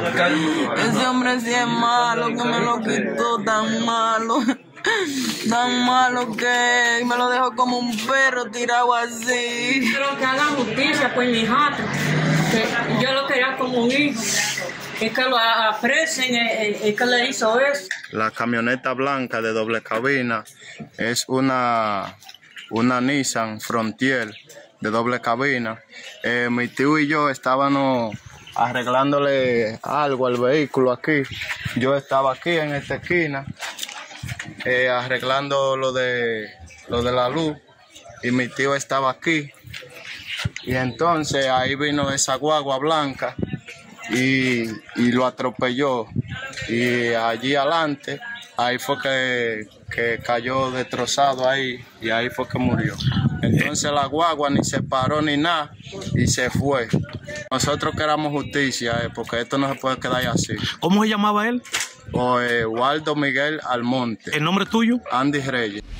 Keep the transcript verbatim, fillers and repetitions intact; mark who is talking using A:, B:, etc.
A: Ese hombre sí es malo, que me lo quitó tan malo. Tan malo que me lo dejó como un perro tirado así.
B: Quiero que hagan justicia por mi hijastro, que yo lo quería como un hijo. Es que lo aprecien, es que le hizo eso.
C: La camioneta blanca de doble cabina es una, una Nissan Frontier de doble cabina. Eh, mi tío y yo estábamos arreglándole algo al vehículo aquí. Yo estaba aquí en esta esquina eh, arreglando lo de, lo de la luz y mi tío estaba aquí. Y entonces ahí vino esa guagua blanca y, y lo atropelló. Y allí adelante, ahí fue que, que cayó destrozado ahí y ahí fue que murió. Entonces la guagua ni se paró ni nada y se fue. Nosotros queramos justicia eh, porque esto no se puede quedar así.
D: ¿Cómo se llamaba él?
C: O, eh, Waldo Miguel Almonte.
D: ¿El nombre tuyo?
C: Andy Reyes.